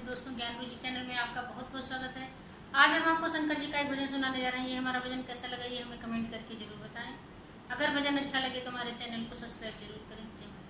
जी दोस्तों, ज्ञान रुचि चैनल में आपका बहुत बहुत स्वागत है। आज हम आपको शंकर जी का एक भजन सुनाने जा रहे हैं। ये हमारा भजन कैसा लगा ये हमें कमेंट करके जरूर बताएं। अगर भजन अच्छा लगे तो हमारे चैनल को सब्सक्राइब जरूर करें।